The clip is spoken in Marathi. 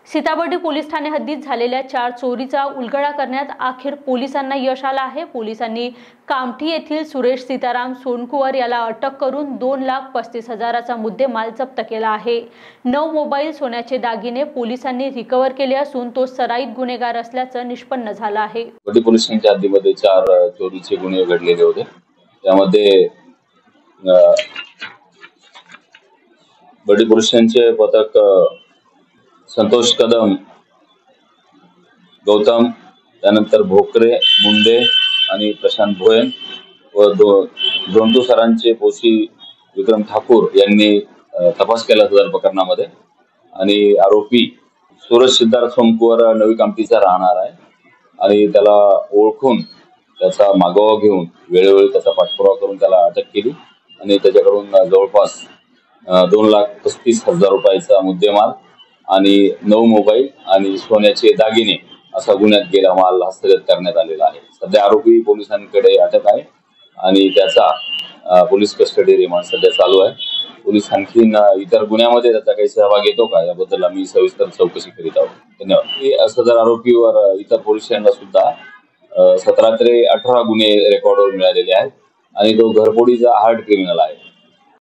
सीताबर्डी पोलीस ठाणे हद्दीत झालेल्या 4 चोरीचा उलगडा करण्यात अखेर पोलिसांना यश आलं आहे। पोलिसांनी कामठी येथील सुरेश सीताराम सोनकुवर याला अटक करून 2,35,000चा मुद्देमाल जप्त केला आहे। 9 मोबाईल सोन्याचे दागिने पोलिसांनी रिकव्हर केले असून तो सराईत गुन्हेगार असल्याचं निष्पन्न झालं आहे। बर्डी पोलीस स्टेशनच्या हद्दीमध्ये 4 चोरीचे गुन्हे घडलेले होते। त्यामध्ये बर्डी पोलीस स्टेशनचे पथक संतोष कदम, गौतम, त्यानंतर भोकरे, मुंडे आणि प्रशांत भोयन व जोंटू सरांचे पोशी विक्रम ठाकूर यांनी तपास केला सदर प्रकरणामध्ये। आणि आरोपी सुरेश सिद्धार्थ सोमकुवर नवी कामठीचा राहणार आहे आणि त्याला ओळखून त्याचा मागोवा घेऊन वेळोवेळी त्याचा पाठपुरावा करून त्याला अटक केली आणि त्याच्याकडून जवळपास 2,35,000 रुपयाचा मुद्देमाल आणि 9 मोबाईल आणि सोन्याचे दागिने असा गुन्ह्यात गेला माल हस्तगत करण्यात आलेला आहे। सध्या आरोपी पोलिसांकडे अटक आहे आणि त्याचा पोलीस कस्टडी रिमांड सध्या चालू आहे। पोलीस आणखीन इतर गुन्ह्यामध्ये त्याचा काही सहभाग येतो का याबद्दल आम्ही सविस्तर चौकशी करीत आहोत। धन्यवाद। सदर आरोपीवर इतर पोलीस स्टेशनला सुद्धा 17 ते 18 गुन्हे रेकॉर्डवर मिळालेले आहेत आणि तो घरफोडीचा हार्ड क्रिमिनल आहे।